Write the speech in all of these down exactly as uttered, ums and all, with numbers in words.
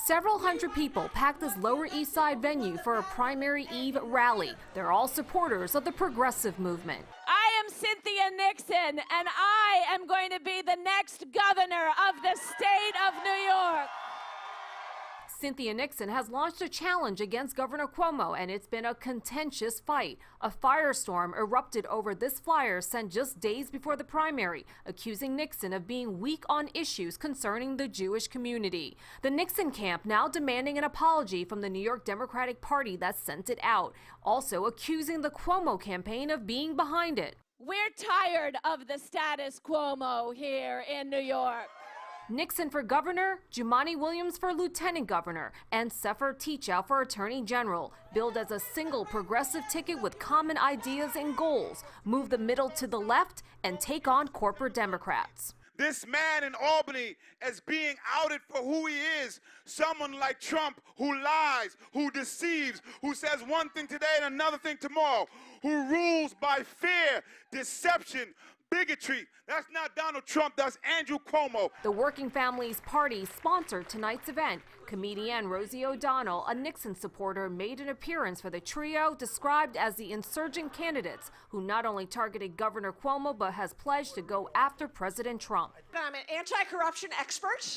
Several hundred people packed this Lower East Side venue for a primary eve rally. They're all supporters of the progressive movement. I am Cynthia Nixon, and I am going to be the next governor of the state of New York. Cynthia Nixon has launched a challenge against Governor Cuomo, and it's been a contentious fight. A firestorm erupted over this flyer sent just days before the primary, accusing Nixon of being weak on issues concerning the Jewish community. The Nixon camp now demanding an apology from the New York Democratic Party that sent it out, also accusing the Cuomo campaign of being behind it. We're tired of the status quo here in New York. Nixon for governor, Jumaane Williams for lieutenant governor, and Sefer Teachout for attorney general, billed as a single progressive ticket with common ideas and goals, move the middle to the left, and take on corporate Democrats. This man in Albany is being outed for who he is, someone like Trump who lies, who deceives, who says one thing today and another thing tomorrow, who rules by fear, deception, bigotry. That's not Donald Trump, that's Andrew Cuomo. The Working Families Party sponsored tonight's event. Comedian Rosie O'Donnell, a Nixon supporter, made an appearance for the trio described as the insurgent candidates who not only targeted Governor Cuomo but has pledged to go after President Trump. I'm an anti-corruption expert.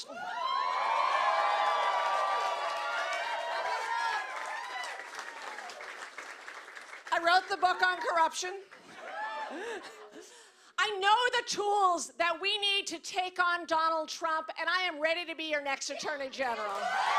I wrote the book on corruption. I know the tools that we need to take on Donald Trump, and I am ready to be your next Attorney General.